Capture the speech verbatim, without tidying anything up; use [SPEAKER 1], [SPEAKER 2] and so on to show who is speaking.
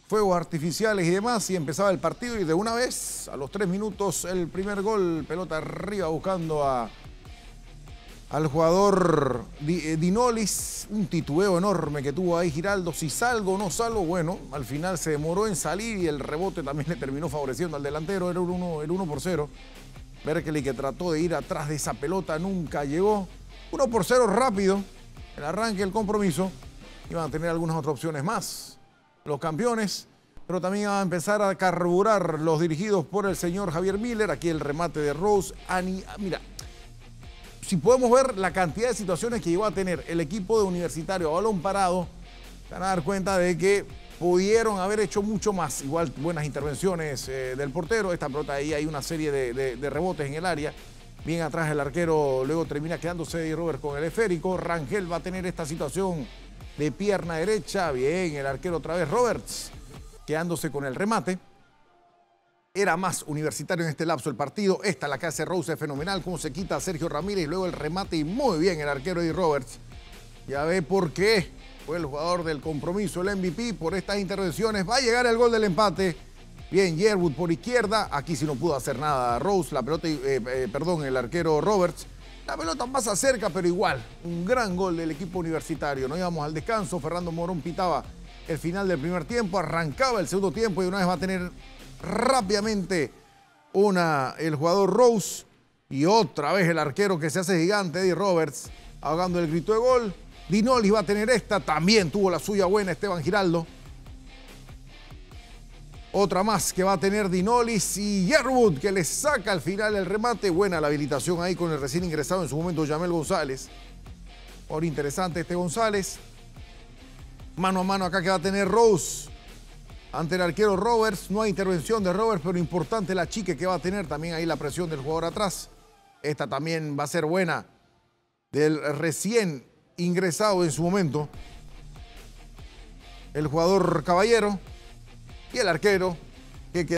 [SPEAKER 1] fuegos artificiales y demás, y empezaba el partido y de una vez, a los tres minutos, el primer gol, pelota arriba buscando a, al jugador Dinolis, un titubeo enorme que tuvo ahí Giraldo, si salgo o no salgo, bueno, al final se demoró en salir y el rebote también le terminó favoreciendo al delantero, era el uno, el uno por cero. Berkeley, que trató de ir atrás de esa pelota, nunca llegó. uno por cero rápido, el arranque del compromiso, iban a tener algunas otras opciones más los campeones, pero también iban a empezar a carburar los dirigidos por el señor Javier Miller. Aquí el remate de Rose. Ani, mira, si podemos ver la cantidad de situaciones que llegó a tener el equipo de Universitario a balón parado, van a dar cuenta de que pudieron haber hecho mucho más. Igual buenas intervenciones eh, del portero. Esta pelota ahí hay una serie de, de, de rebotes en el área. Bien atrás el arquero, luego termina quedándose Eddie Roberts con el esférico. Rangel va a tener esta situación de pierna derecha. Bien, el arquero otra vez Roberts, quedándose con el remate. Era más Universitario en este lapso el partido. Esta la que hace Rose es fenomenal. Cómo se quita a Sergio Ramírez y luego el remate. Y muy bien el arquero Eddie Roberts. Ya ve por qué fue el jugador del compromiso, el M V P, por estas intervenciones. Va a llegar el gol del empate. Bien, Yearwood por izquierda. Aquí sí no pudo hacer nada Rose. La pelota, eh, eh, perdón, el arquero Roberts. La pelota más acerca, pero igual. Un gran gol del equipo universitario. Nos íbamos al descanso. Fernando Morón pitaba el final del primer tiempo. Arrancaba el segundo tiempo y una vez va a tener rápidamente una, el jugador Rose. Y otra vez el arquero que se hace gigante, Eddie Roberts, ahogando el grito de gol. Dinolis va a tener esta. También tuvo la suya buena Esteban Giraldo. Otra más que va a tener Dinolis y Yearwood, que le saca al final el remate. Buena la habilitación ahí con el recién ingresado en su momento Yamel González. Ahora interesante este González. Mano a mano acá que va a tener Rose ante el arquero Roberts. No hay intervención de Roberts, pero importante la chique que va a tener. También ahí la presión del jugador atrás. Esta también va a ser buena del recién ingresado en su momento el jugador Caballero. Y el arquero